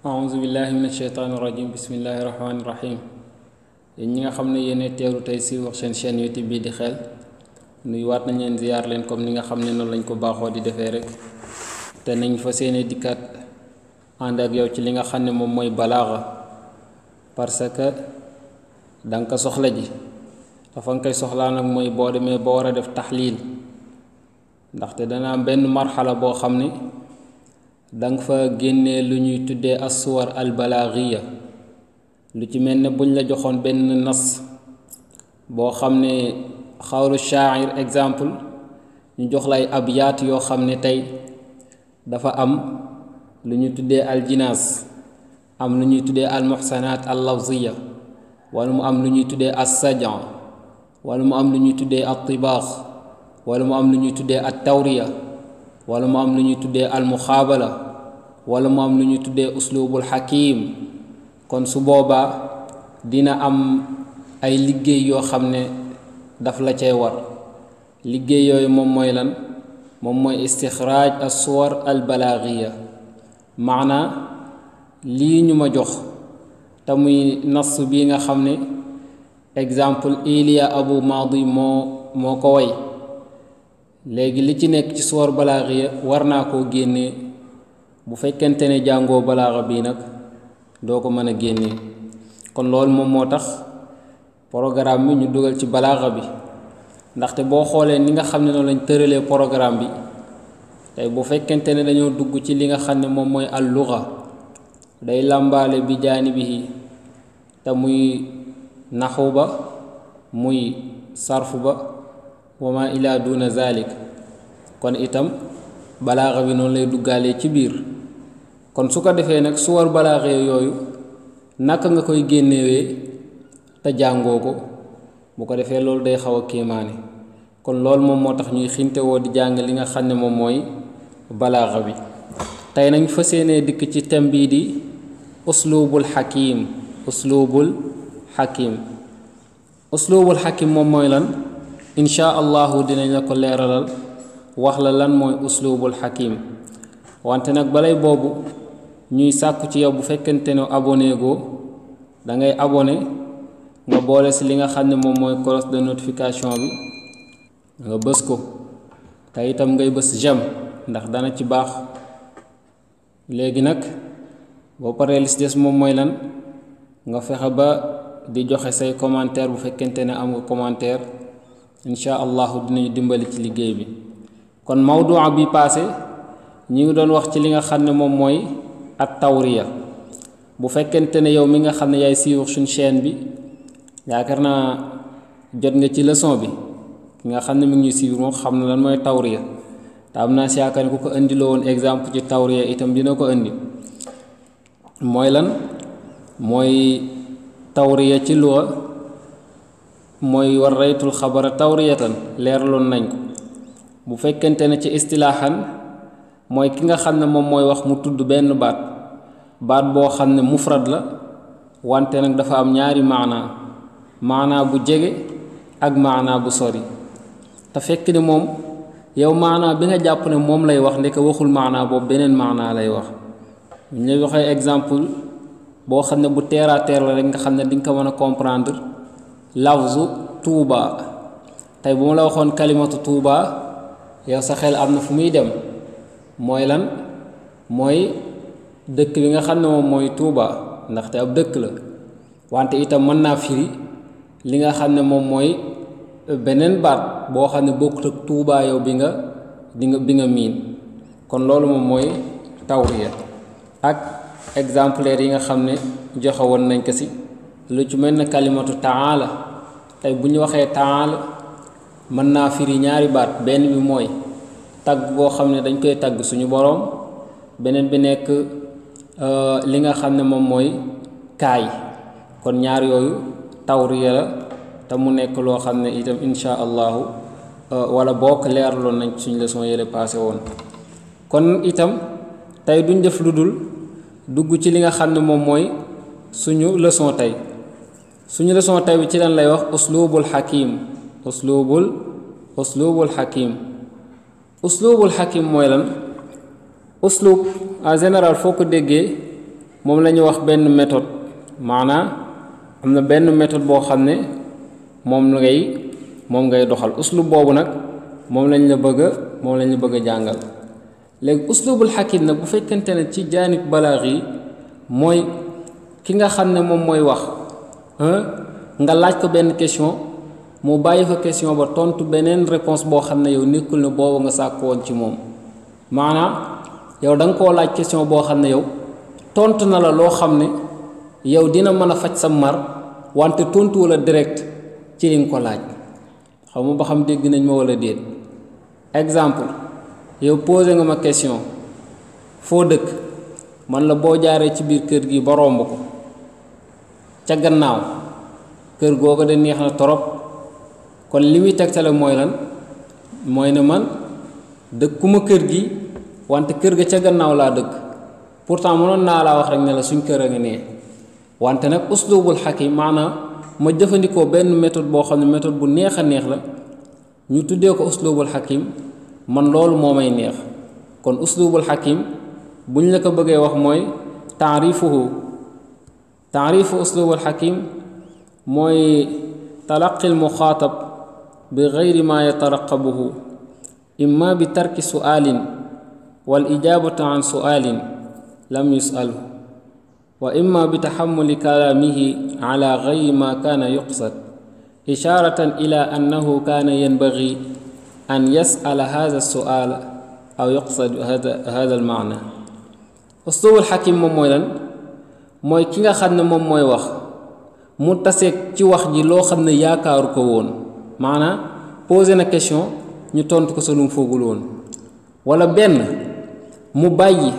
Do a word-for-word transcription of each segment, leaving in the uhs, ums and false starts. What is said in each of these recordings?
أعوذ بالله من الشيطان الرجيم بسم الله الرحمن الرحيم yéen ñi nga xam ne yéen teeru tey si wax seen chaîne YouTube bii di xel nuyuwaat nañ leen ziyaar leen comme ni nga xam ne noonu lañ ko baaxoo di defee rek te nañ fa seeni dikkaat ànd ak yow ci li nga xam ne moom mooy balaaxa parce que danga ko soxla ji dafa nga koy soxlaa nag mooy boo demee ba war a def taxliil ndaxte dana am benn marxala boo xam ne danga fa génnee lu ñuy tuddee assuwar al balaaxiya lu ci mel ne buñ la joxoon benn nas boo xam ne xawlu shaa'ir exemple ñu jox lay abyaat yoo xam ne tey dafa am lu ñu tuddee aljinaas am lu ñuy tuddee almuxsanaat allafziya wala mu am lu ñuy tuddee assajan wala mu am lu ñuy tuddee attibaax wala mu am lu ñuy tuddee attawriya wala mu am lu ñuy tuddee almuxaabala wala mu am lu ñuy tuddee uslubul xakim kon su boobaa dina am ay liggéey yoo xam ne daf la cay war liggéey yooyu moom mooy lan moom mooy istixraaj as-suwar al-balaaxiya maanaa lii ñu ma jox te muy nas bii nga xam ne exemple Iliya Abu Maadi moo moo ko way léegi li ci nekk ci suwar balaaxiya war naa koo génnee bu fekkente ne jàngoo balaaxa bii nag doo ko mën a génnee kon loolu moom moo tax programme bi ñu dugal ci balaaxa bi ndaxte boo xoolee ni nga xam ne noonu lañ tëralee programme bi tey bu fekkente ne dañoo dugg ci li nga xam ne moom mooy al luga day làmbaale bi jaanibihi te muy naxu ba muy sarfu ba wa ma ila duna zalik kon itam balaaxa bi noonu lay duggaalee ci biir kon su ko defee nag suwar balaaxee yooyu naka nga koy génnewee te jàngoo ko bu ko defee loolu day xaw a kéemaane kon loolu moom moo tax ñuy xinte woo di jàng li nga xam ne moom mooy balaaxa bi tey nañ fas yéenee dikk ci thème bii di uslubul xakim uslubul xakim uslubul xakim moom mooy lan insha allahu dinañ la ko leeralal wax la lan mooy uslubul xakim wante nag balay boobu ñuy sàkku ci yow bu fekkente ne abonné goo da ngay abonné nga boole si li nga xam ne moom mooy cloche de notification bi nga bës ko te itam ngay bës j'aime ndax dana ci baax léegi nag boo paree li si des moom mooy lan nga fexe ba di joxe say commentaire bu fekkente ne am nga commentaire insha allahu dinañu dimbali ci liggéey bi kon mawduu bi passé ñi ngi doon wax ci li nga xam ne moom mooy at tawriya bu fekkente ne yow mi nga xam ne yaay suivre suñ chaîne bi yaakaar naa jot nga ci leçon bi ki nga xam ne mi ngi ñuy suivre moom xam na lan mooy tawriya te am naa si yaakaar ne ku ko indiloo woon exemple ci tawriya itam dina ko indi mooy lan mooy tawriya ci luwa mooy war raytul xabara tawriyatan leeraloon nañ ko bu fekkente ne ci istilaaxan mooy ki nga xam ne moom mooy wax mu tudd benn baat baat boo xam ne mufrad la wante nag dafa am ñaari maanaa maanaa bu jege ak maanaa bu sori te fekk ne moom yow maanaa bi nga jàpp ne moom lay wax ndeke waxul maanaa boobu beneen maanaa lay wax ñu lay waxee exemple boo xam ne bu terre à terre la rek nga xam ne di nga ko mën a comprendre lafzu tuuba tey bu ma la waxoon kalimatu tuuba yow sa xel am na fu muy dem mooy lan mooy dëkk bi nga xam ne moom mooy Tuuba ndaxte ab dëkk la wante itam mën naa firi li nga xam ne moom mooy beneen baat boo xam ne bokkut ak Tuuba yow bi nga di nga bi nga miin kon loolu moom mooy tawriya ak exemplaire yi nga xam ne joxe woon nañ ko si lu ci mel ne kalimatu taala tey bu ñu waxee taala mën naa firi ñaari baat benn bi mooy tagg boo xam ne dañ koy tagg suñu boroom beneen bi nekk li nga xam ne moom mooy kaay kon ñaar yooyu tawriya la te mu nekk loo xam ne itam insha allahu wala bokk leeraloon nañ suñu leçon yële passé woon kon itam tey duñ def lu dul dugg ci li nga xam ne moom mooy suñu leçon tey suñu leçon tey bi ci lan lay wax uslubul xakim uslubul uslubul xakim uslubul xakim mooy lan uslub en général foo ko déggee moom la ñu wax benn méthode maanaam am na benn méthode boo xam ne moom ngay moom ngay doxal uslub boobu nag moom lañ la bëgg a moom lañ la bëgg a jàngal léegi uslubul xakim nag bu fekkente ne ci jaanib balaax yi mooy ki nga xam ne moom mooy wax nga laaj ko benn question mu bàyyi fa question ba tontu beneen réponse boo xam ne yow nekkul ne boobu nga sàkk woon ci moom maanaam yow da nga koo laaj question boo xam ne yow tontu na la loo xam ne yow dina mën a faj sa mar wante tontu wala direct ci li nga ko laaj xaw ma ba xam dégg nañ ma wala déet exemple yow posé nga ma question foo dëkk man la boo jaaree ci biir kër gi ba romb ko ca gannaaw kër googu de neex na torop kon li muy tegtale mooy lan mooy ne man dëkkuma kër gi wante kër ga ca gannaaw laa dëkk pourtant mënoon naa laa wax rek ne la suñ kër a ngi nee wante nag uslubul xakim maanaam ma jëfandikoo benn méthode boo xam ne méthode bu neex a neex la ñu tuddee ko uslubul xakim man loolu moo may neex kon uslubul xakim buñ la ko bëggee wax mooy taarifuhu taarifu uslubul xakim mooy talaqil muxaatab bi gayri ma yataraqabuhu imma bi tarki su'aalin wal ijaabatu an su'aalin lam yus'alhu wa imma bi taxamuli kalaamihi ala gayri ma kaana yuqsad ishaaratan ila annahu kaana yanbagi an yas'ala hada su'aal aw yuqsad hada hada al maana uslubul xakim moom mooy lan mooy ki nga xam ne moom mooy wax mu taseeg ci wax ji loo xam ne yaakaaru ko woon maanaam posé na question ñu tontu ko sa lu mu foogul woon wala benn mu bàyyi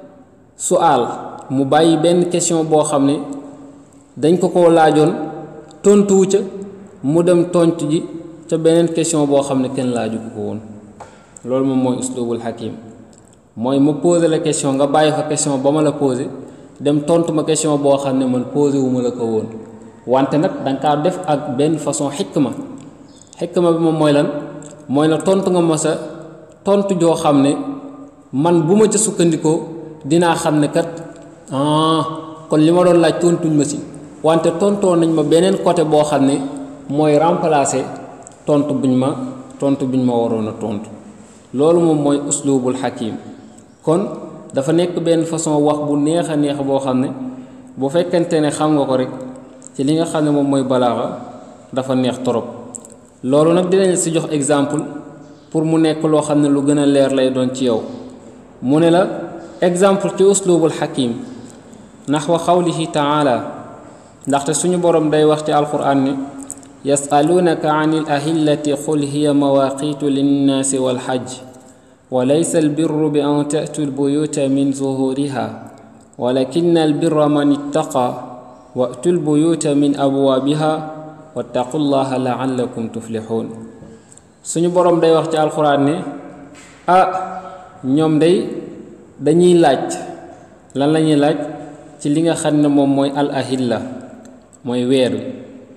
su'aal mu bàyyi benn question boo xam ne dañ ko koo laajoon tontuwu ca mu dem tontu ji ca beneen question boo xam ne kenn laaju ko woon loolu moom mooy uslubul xakim mooy ma posé la question nga bàyyi fa question ba ma la posé dem tontu ma question boo xam ne man posé wu ma la ko woon wante nag danga kaa def ak benn façon xikma xikma bi moom mooy lan mooy la tontu nga ma sa tontu joo xam ne man bu ma ca sukkandikoo dinaa xam ne kat ah kon li ma doon laaj tontuñ ma si wante tontoo nañ ma beneen côté boo xam ne mooy remplacer tontu buñ ma tontu buñ ma waroon a tontu loolu moom mooy uslubul xakim kon dafa nekk benn façon wax bu neex a neex boo xam ne bu fekkente ne xam nga ko rek ci li nga xam ne moom mooy balaaxa dafa neex torop loolu nag dinañ si jox exemple pour mu nekk loo xam ne lu gën a leer lay doon ci yow mu ne la exemple ci uslubul xakim naxwa xawlihi taala ndaxte suñu borom day wax ci alquran ne yasaluunaka an il ahillati qul hiya mawaqitu linnaasi walxaj wa laysa albirru bi an tatu albuyuta min zuhuriha walakin albirra man ittaqa watu albuyuta min abwaabiha wattaqu llaha laallakum tuflixuun suñu borom day wax ci alquran ne ah ñoom day dañuy laaj lan la ñuy laaj ci li nga xam ne moom mooy al ahilla mooy weer wi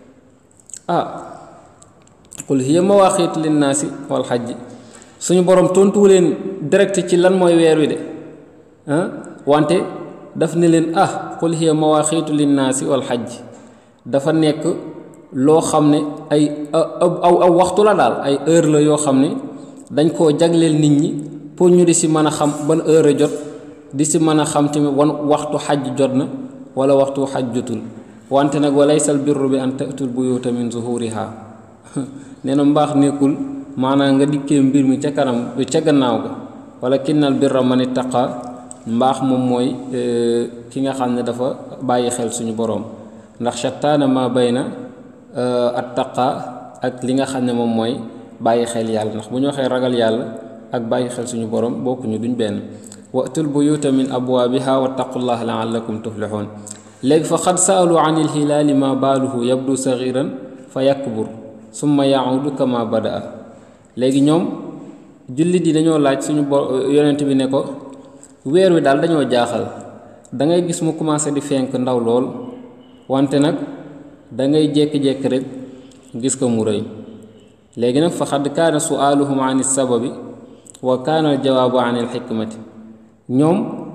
ah qul hiya mawaaqiitu linnaasi wal xajj suñu borom tontuwu leen direct ci lan mooy weer wi de ah wante daf ne leen ah qul hiya mawaaqiitu linnaasi wal xajj dafa nekk loo xam ne ay aw aw waxtu la daal ay heure la yoo xam ne dañ koo jagleel nit ñi pour ñu di si mën a xam ban heure a jot di si mën a xam tamit wan waxtu xaj jot na wala waxtu xaj jotul wante nag wa laysa al birru bi an tatul buyuta min zuhuriha nee na mbaax nekkul maanaam nga dikkee mbir mi ca kanam ca gannaaw ga wala kinnal birra man ittaqa mbaax moom mooy ki nga xam ne dafa bàyyi xel suñu borom ndax shattaana ma bayna attaqa ak li nga xam ne moom mooy bàyyi xel yàlla ndax bu ñu waxee ragal yàlla ak bàyyi xel suñu borom bokkuñu duñ benn watul buyuta min abwaabiha wattaqullaha laallakum tuflixuun léegi fa xad saalu an il hilaali ma baaluhu yabdu sagiran fa yakbur summa yaudu kama badaa léegi ñoom jullit yi dañoo laaj suñu bo yonent bi ne ko weer wi daal dañoo jaaxal da ngay gis mu commencé di fenk ndaw lool wante nag da ngay jékki-jékki rek gis ko mu rëy léegi nag fa xad kaana suaaluhum an sababi wa kaana al jawaabu an il xikmati ñoom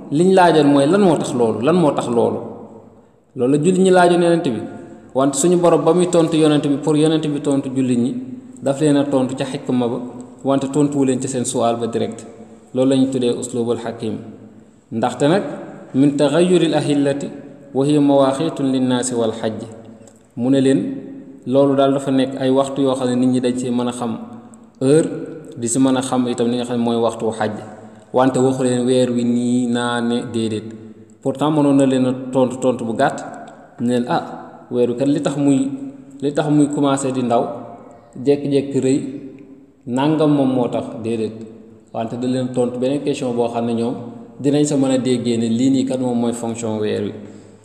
liñ laajoon mooy lan moo tax loolu lan moo tax loolu loolu la jullit ñi laajoon yonent bi wante suñu borom ba muy tontu yonent bi pour yonent bi tontu jullit ñi daf leen a tontu ca xikma ba wante tontuwu leen ci seen suwaal ba direct loolu la ñu tuddee uslubul hakim ndaxte nag min taxayuril ahillati wa hiya mawaaxiitun linnaasi wal xajj mu ne leen loolu daal dafa nekk ay waxtu yoo xam ne nit ñi dañ ci mën a xam heure di si mën a xam itam li nga xam ne mooy waxtu xajj wante waxu leen weer wi nii naa ne déedéet pourtant mënoon na leen a tontu tontu bu gàtt ne leen ah weer wi kat li tax muy li tax muy commencé di ndaw jékki-jékki rëy nangam moom moo tax déedéet wante da leen tontu beneen question boo xam ne ñoom dinañ sa mën a déggee ne lii nii kat moom mooy fonction weer wi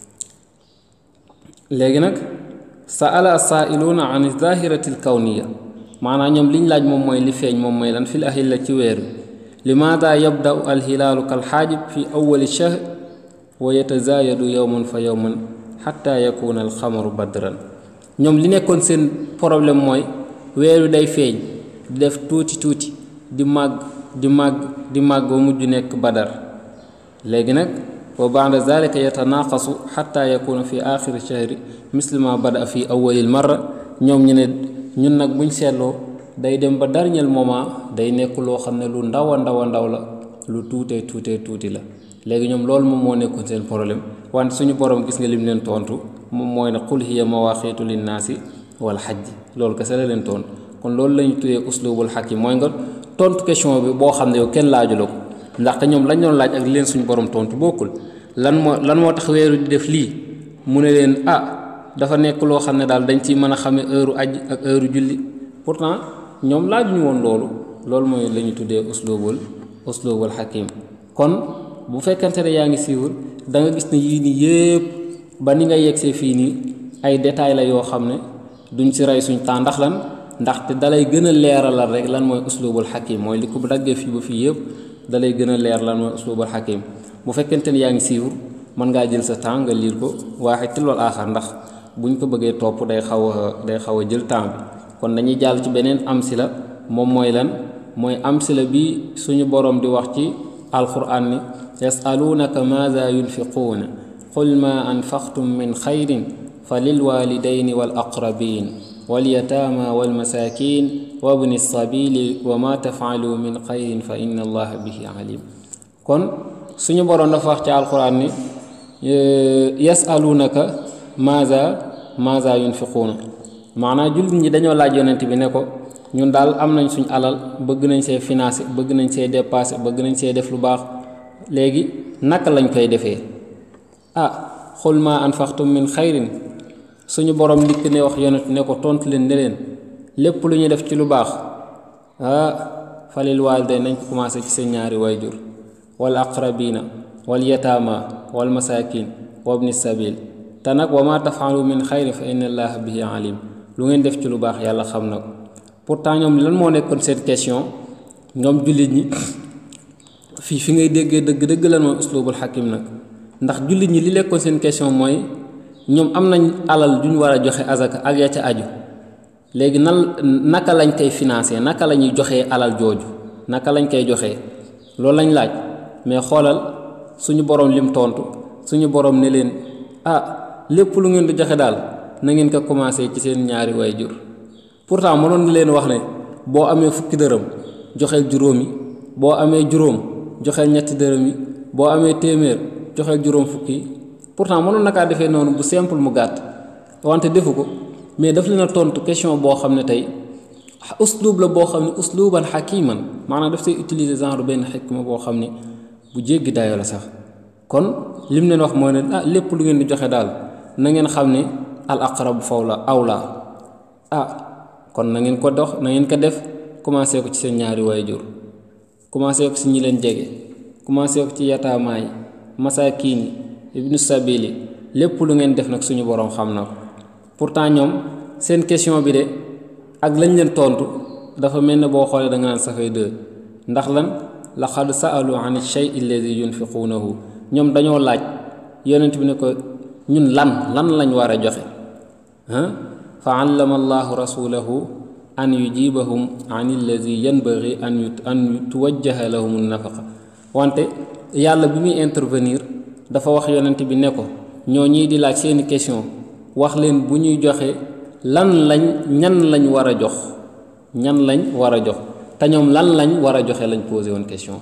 léegi nag saala saailuuna an zahirati l kawniya maanaam ñoom liñ laaj moom mooy li feeñ moom mooy lan fil ahilla ci weer wi limaada yabdau alhilaalu kalxaajib fi awali shahr wa yatazaayadu yowman fa yowman xatta yakuna alxamaru badran ñoom li nekkoon seen problème mooy weer wi day feeñ di def tuuti tuuti di màgg di màgg di màgg ba mujj nekk badar léegi nag wa baada zalika yatanaqasu xatta yakuna fi axiri shahri mislima bada fi awalil marra ñoom ñu ne ñun nag buñ seetloo day dem ba dernier moment day nekk loo xam ne lu ndaw a ndaw a ndaw la lu tuutee tuutee tuuti la léegi ñoom loolu moom moo nekkoon seen problème wante suñu borom gis nga lim leen tontu moom mooy ne qul hiya mawaaqiitu linnaasi wal xajj loolu kese la leen tontu kon loolu la ñu tuddee uslubul hakim mooy nga tontu question bi boo xam ne yow kenn laaju la ko ndaxte ñoom lañ doon laaj ak leen suñu borom tontu bokkul lan moo lan moo tax weeru di def lii mu ne leen ah dafa nekk loo xam ne daal dañ ciy mën a xamee heure aj ak heure julli pourtant ñoom laajuñu woon loolu loolu mooy la ñu tuddee uslubul uslubul hakim kon bu fekkente ne yaa ngi siiwul da nga gis ne yii nii yëpp ba ni nga yegsee fii nii ay détails la yoo xam ne duñ si rey suñ temps ndax lan ndaxte dalay gën a leeralal rek lan mooy uslubul hakim mooy li ko bu daggee fii ba fii yëpp dalay gën a leer lan mooy uslubul hakim bu fekkente ne yaa ngi siiwul mën ngaa jël sa temps nga liir ko waaxe tilwal aaxar ndax buñ ko bëggee topp day xaw a day xaw a jël temps bi kon dañuy jàll ci beneen amsila moom mooy lan mooy amsila bi suñu borom di wax ci alquran ni yasaluunaka maada yunfiquuna qul ma anfaqtum min xayrin fa lilwalidayni wal aqrabin walyataama walmasakin wabni sabili wa ma tafaalu min xayrin fa inna allaha bihi alim kon suñu borom dafa wax ci alquran ni yasaluunaka maada maada yunfiquuna maanaam jullit ñi dañoo laaj yonent bi ne ko ñun daal am nañ suñ alal bëgg nañ see financé bëgg nañ see dépassé bëgg nañ see def lu baax léegi naka lañ koy defee ah xul ma anfaqtum min xayrin suñu borom dikk ne wax yonent ne ko tontu leen ne leen lépp lu ñu def ci lu baax ah falil waalidayni nañ ko commencé ci seen ñaari waajur wal aqrabina wal yataama wal masakin wabni sabil te nag wa ma tafaalu min xayrin fa inna allaha bihi alim lu ngeen def ci lu baax yàlla xam na ko pourtant ñoom lan moo nekkoon seen question ñoom jullit ñi fii fi ngay déggee dëgg dëgg lan mooy uslubul hakim nag ndax jullit ñi li lekkoon seen question mooy ñoom am nañ alal duñ war a joxe azaka ak ya ca aju léegi nan naka lañ koy financé naka la ñuy joxee alal jooju naka lañ koy joxee loolu lañ laaj mais xoolal suñu borom lim tontu suñu borom ne leen ah lépp lu ngeen di joxe daal na ngeen ko commencé ci seen ñaari waajur pourtant mënoon na leen wax ne boo amee fukki dërëm joxeel juróomi boo amee juróom joxeel ñetti dërëm yi boo amee téeméer joxeel juróom fukki pourtant mënoon na kaa defee noonu bu simple mu gàtt wante defu ko mais daf leen a tontu question boo xam ne tey uslub la boo xam ne usluban hakiman maanaam daf say utiliser genre benn xikma boo xam ne bu jéggi dayoo la sax kon lim leen wax mooy ne ah lépp lu ngeen di joxe daal na ngeen xam ne al aqrabu fawla awla ah kon na ngeen ko dox na ngeen ko def commencé ko ci seen ñaari waajur commencé ko ci ñi leen jege commencé ko ci yataamaay masaakiin ibnu sabili lépp lu ngeen def nag suñu borom xam na ko pourtant ñoom seen question bi de ak lañ leen tontu dafa mel ne boo xoolee da nga naan safay deux ndax lan laqad sa'alu an shay alladi yunfiquunahu ñoom dañoo laaj yonent bi ne ko ñun lan lan lañ war a joxe ah fa allama allahu rasulahu an yujibahum an alladi yanbaghi an an tuwajjaha lahum nafaqa wante yàlla bi muy intervenir dafa wax yonent bi ne ko ñoo ñii di laaj seeni question wax leen bu ñuy joxe lan lañ ñan lañ war a jox ñan lañ war a jox te ñoom lan lañ war a joxe lañ posé woon question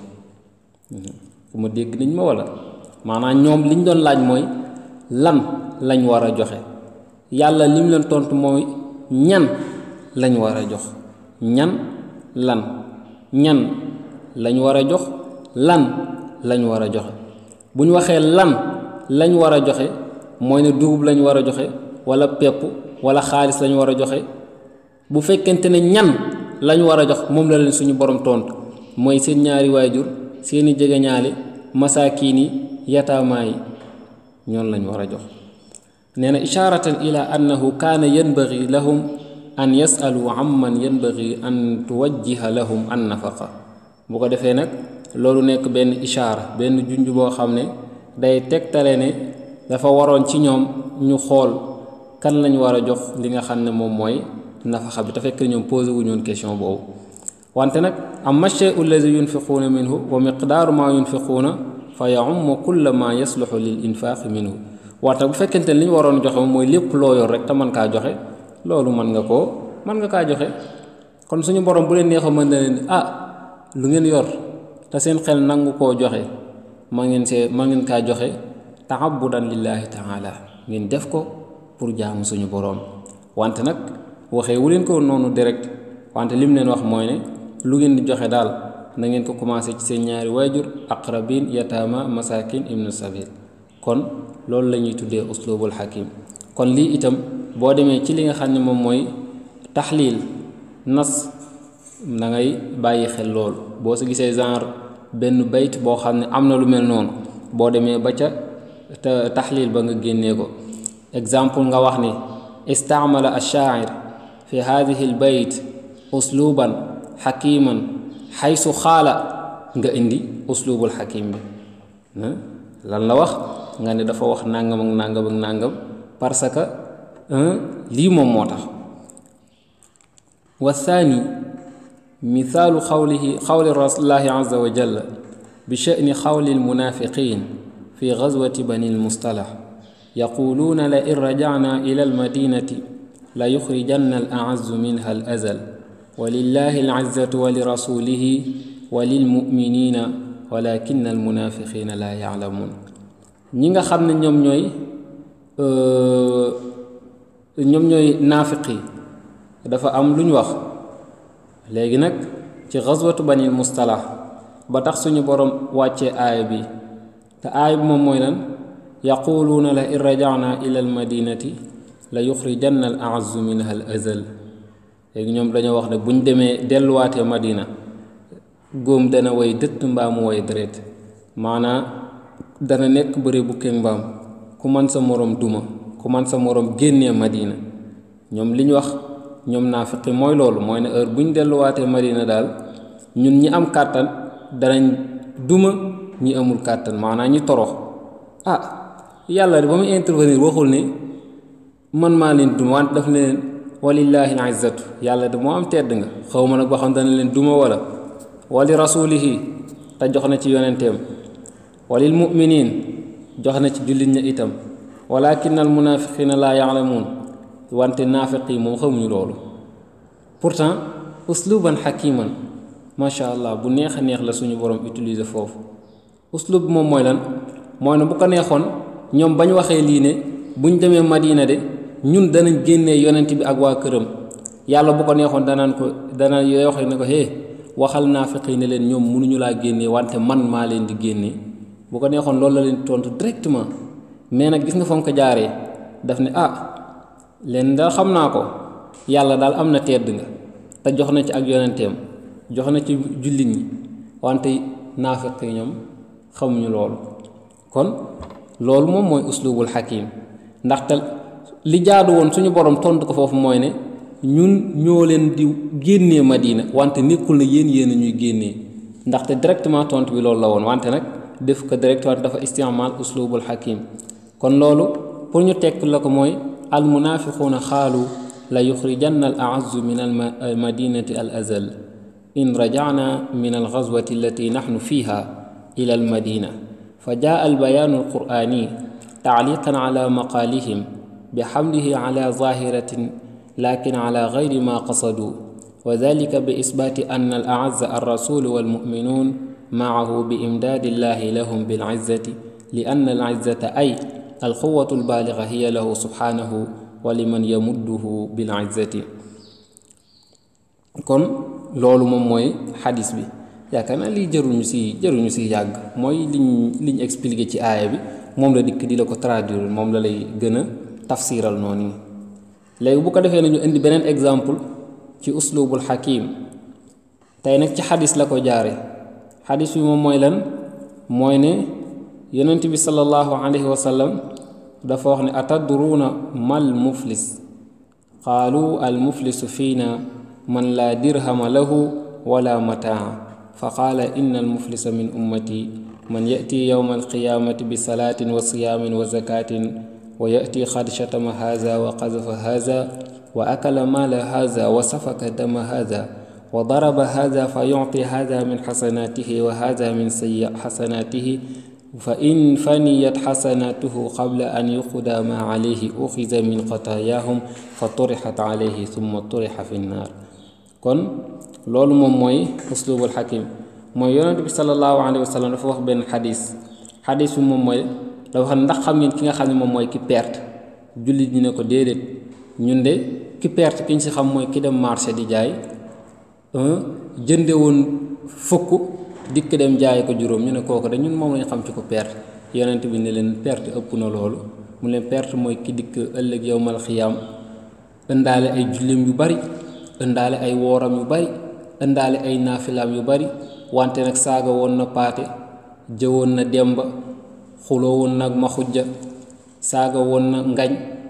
fu ma dégg niñ ma wala maanaam ñoom liñ doon laaj mooy lan lañ war a joxe yàlla lim leen tontu mooy ñan lañ war a jox ñan lan ñan lañ war a jox lan lañ war a joxe bu ñu waxee lan lañ war a joxe mooy ne dugub lañ war a joxe wala pepp wala xaalis lañ war a joxe bu fekkente ne ñan lañ war a jox moom la leen suñu borom tontu mooy seen ñaari waajur seeni jegeñaale masaakiin yi yataamaa yi ñoon lañ war a jox nee na isharatan ila annahu kaana yanbaghi lahum an yasalu amman yanbaghi an tuwajjiha lahum an nafaqa bu ko defee nag loolu nekk benn ishaara benn junj boo xam ne day tegtale ne dafa waroon ci ñoom ñu xool kan lañ war a jox li nga xam ne moom mooy nafaxa bi te fekk ñoom posé wu ñoon question boobu wante nag amma shay'u allazi yunfiquuna minhu wa miqdaaru ma yunfiquuna fa yaummu kulla ma yasluxu lil infaaqi minhu wante bu fekkente ne li ñu waroon joxe mooy lépp loo yor rek te mën kaa joxe loolu mën nga koo mën nga kaa joxe kon suñu borom bu leen neexoo mën na leen ah lu ngeen yor te seen xel nangu koo joxe ma ngeen see ma ngeen kaa joxe taabudan lillahi taala ngeen def ko pour jaamu suñu borom wante nag waxee wu leen ko noonu direct wante lim leen wax mooy ne lu ngeen di joxe daal na ngeen ko commencé ci seen ñaari waajur aqrabin yataama masakin ibnu sabil kon loolu la ñuy tuddee uslubul hakim kon lii itam boo demee ci li nga xam ne moom mooy taxliil nas na ngay bàyyi xel loolu boo si gisee genre benn bayt boo xam ne am na lu mel noonu boo demee ba ca taxliil ba nga génnee ko exemple nga wax ni istaamala ash-shaa'ir fi haadihi al-bayt usluban xakiman xaysu xaala nga indi uslubul xakim bi lan la wax nga ne dafa wax nangam ak nangam ak nangam parce que lii moom moo tax wa thani mithaalu xawlihi xawli rasulillahi azza wa jalla bi sha'ni xawli almunafiqin fi gazwati bani almustalax yaquluuna la in rajacna ila almadinati la yuxrijanna al aazzu minha al azal wa lillahi alizzatu wa lirasulihi wa lilmuminina walakinna almunafiqina la yaclamuun ñi nga xam ne ñoom ñooy ñoom ñooy naafiq yi dafa am lu ñu wax léegi nag ci gazwatu banil mustalax ba tax suñu borom wàccee aaya bi te aaya bi moom mooy lan yaquluuna la in rajacna ila al madinati la yuxrijanna al aazzu minha al azal léegi ñoom dañoo wax ne buñ demee delluwaatee madina góom dana way dëtt mbaamu way deret maanaa dana nekk bëre bu keeg mbaam ku man sa morom duma ku man sa morom génnee madina ñoom li ñu wax ñoom naafiqi mooy loolu mooy ne heure bu ñu delluwaatee madina daal ñun ñi am kàttan danañ duma ñi amul kàttan maanaam ñi torox ah yàlla de ba muy intervenir waxul ne man maa leen duma wante daf ne leen walillahi al izzatu yàlla de moo am tedd nga xaw ma nag ba xam dana leen duma wala wali rasulihi te jox na ci yonenteem walil muminin jox na ci jullit ña itam walakin al munafiqina laa yaalamuun wante naafiq yi moom xamuñu loolu pourtant usluban xakiman macha allah bu neex a neex la suñu borom utiliser foofu uslub moom mooy lan mooy ne bu ko neexoon ñoom bañ waxee lii ne buñ demee madina de ñun danañ génnee yonent bi ak waa këram yàlla bu ko neexoon danaan ko dana yoo waxee ne ko hé waxal naafiq yi ne leen ñoom mënuñu laa génnee wante man maa leen di génnee bu ko neexoon loolu la leen tontu directement mais nag gis nga fa mu ko jaaree daf ne ah leen daal xam naa ko yàlla daal am na tedd nga te jox na ci ak yonenteem jox na ci jullit ñi wante naafiq yi ñoom xamuñu loolu kon loolu moom mooy uslubul xakim ndaxte li jaadu woon suñu borom tontu ko foofu mooy ne ñun ñoo leen di génnee madina wante nekkul na yéen yéen a ñuy génnee ndaxte directement tontu bi loolu la woon wante nag def ko directement dafa istimaal uslubul xakim kon loolu pour ñu tekk la ko mooy al munafiquuna xaalu la yuxrijanna al aazzu min al madinati al azal in rajacna min al gazwati allati naxnu fiha ila al madina فجاء البيان القرآني تعليقا على مقالهم بحمله على ظاهرة لكن على غير ما قصدوا، وذلك بإثبات أن الأعز الرسول والمؤمنون معه بإمداد الله لهم بالعزة، لأن العزة أي القوة البالغة هي له سبحانه ولمن يمده بالعزة. kon loolu moom mooy xadis bi. yaakaar naa lii jëruñu si jëruñu si yàgg mooy liñ liñ expliqué ci aaya bi moom la dikk di la ko traduire, moom la lay gën a tafsiral noonu. léegi bu ko defee nañu indi beneen exemple ci uslubul xakim. tey nag ci xadis la ko jaare. xadis bi moom mooy lan? mooy ne yonent bi sallallahu alayhi wa sallam dafa wax ne atadruuna mal muflis qaalu al muflisu fiina man laa dirhama lahu wala mataa fa qaala inna al muflisa min ummati man yati yowma alqiyamati bi salaatin wa siyaamin wa zakatin wa yati qad shatama haza wa qazafa haza wa akala maala haza wa safaka dama haza wa daraba haza fa yuti haza min xasanaatihi wa haza min sayyi xasanaatihi fa in faniyat xasanatuhu qabla an yuqda ma alayhi uxiza min xataayaahum fa turixat alayhi summa turixa fi nnaar. kon loolu moom mooy uslubul xakim. mooy yonent bi sallallahu alayhi wa sallam dafa wax benn xadis. xadis bi moom mooy dafa xam ndax xam ngeen ki nga xam ne moom mooy ki perte. jullit ñi ne ko déedéet, ñun de ki perte ki ñu si xam mooy ki dem marché di jaay jënde woon fukk dikk dem jaay ko juróom. ñu ne kooku de ñun moom lañ xam ci ko perte. yonent bi ne leen perte ëpp na loolu. mu leen perte mooy ki dikk ëllëg yowmal xiyaam ëndaale ay jullim yu bari, ëndaale ay wooram yu bari, ëndaale ay naafilaam yu bari, wante nag saaga woon na paate, jëwoon na demba, xuloo woon nag ma xujja, saaga woon na ngañ,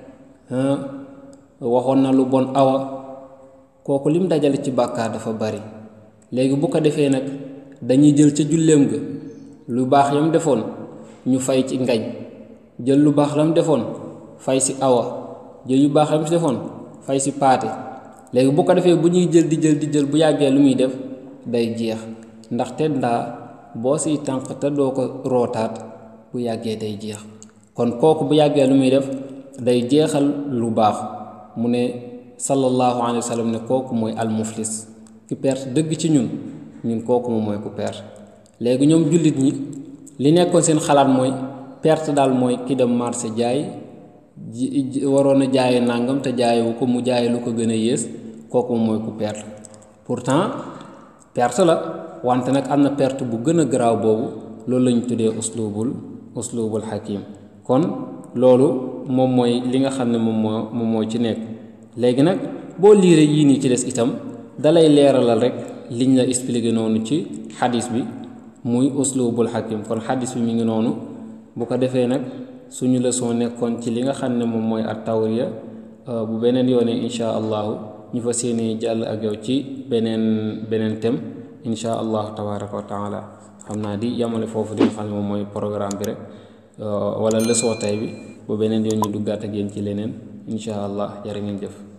waxoon na lu bon awa. kooku lim dajale ci bàkkaar dafa bari. léegi bu ko defee nag dañuy jël ca julleem ga lu baax yam defoon ñu fay ci ngañ, jël lu baax lam defoon fay si awa, jël yu baax yam si defoon fay si paate. léegi bu ko defee bu ñuy jël di jël di jël bu yàggee lu muy def day jeex, ndaxte ndaa boo siy tànq te doo ko rootaat bu yàggee day jeex. kon kooku bu yàggee lu muy def day jeexal lu baax. mu ne sallallahu alayhi wa sallam ne kooku mooy almuflis, ki perte dëgg ci ñun ñun kooku moom mooy ku perte. léegi ñoom jullit ñi li nekkoon seen xalaat mooy perte daal mooy ki dem marché jaay ji waroon a jaaye nàngam te jaayewu ko, mu jaaye lu ko gën a yées, kooku moom mooy ku perte. pourtant perte la, wante nag am na perte bu gën a garaaw boobu. loolu lañu tuddee uslubul uslubul xakim. kon loolu moom mooy li nga xam ne moom moo moom moo ci nekk. léegi nag boo liiree yii nii ci des itam dalay leeralal rek liñ la expliqué noonu ci xadis bi muy uslubul xakim. kon xadis bi mi ngi noonu. bu ko defee nag suñu leçon nekkoon ci li nga xam ne moom mooy at tawriya. bu beneen yoonee incha allahu ñu fa seeni jàll ak yow ci beneen beneen thème incha allahu tabaraka wa taala. xam naa di yamale foofu di nga xam ne moom mooy programme bi rek wala leçon tay bi. bu beneen yoon ñu duggaat ak yéen ci leneen incha allah. jërë ngeen jëf.